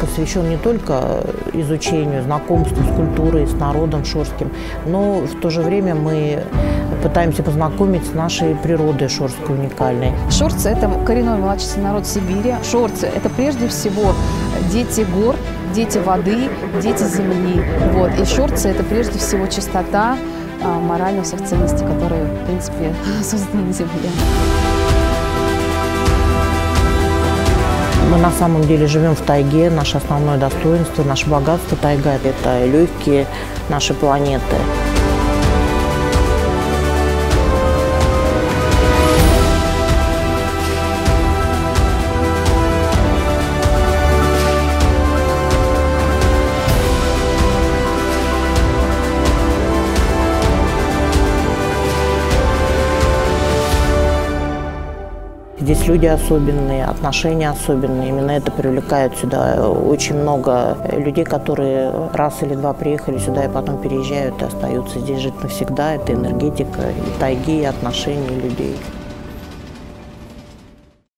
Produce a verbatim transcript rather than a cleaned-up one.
посвящен не только изучению, знакомству с культурой, с народом шорским, но в то же время мы пытаемся познакомить с нашей природой шорской уникальной. Шорцы – это коренной малочисленный народ Сибири. Шорцы – это прежде всего дети гор, дети воды, дети земли. Вот. И шорцы – это прежде всего чистота моральных всех ценностей, которые, в принципе, созданы на земле. Мы на самом деле живем в тайге. Наше основное достоинство, наше богатство тайга – это легкие нашей планеты. Здесь люди особенные, отношения особенные. Именно это привлекает сюда очень много людей, которые раз или два приехали сюда и потом переезжают и остаются здесь жить навсегда. Это энергетика и тайги, и отношения людей.